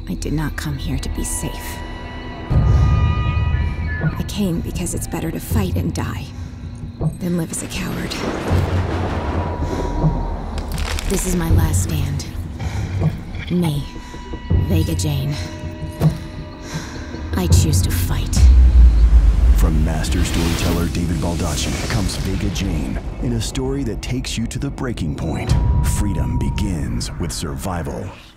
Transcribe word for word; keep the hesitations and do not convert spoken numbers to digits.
I did not come here to be safe. I came because it's better to fight and die than live as a coward. This is my last stand. Me, Vega Jane. I choose to fight. From master storyteller David Baldacci comes Vega Jane, in a story that takes you to the breaking point. Freedom begins with survival.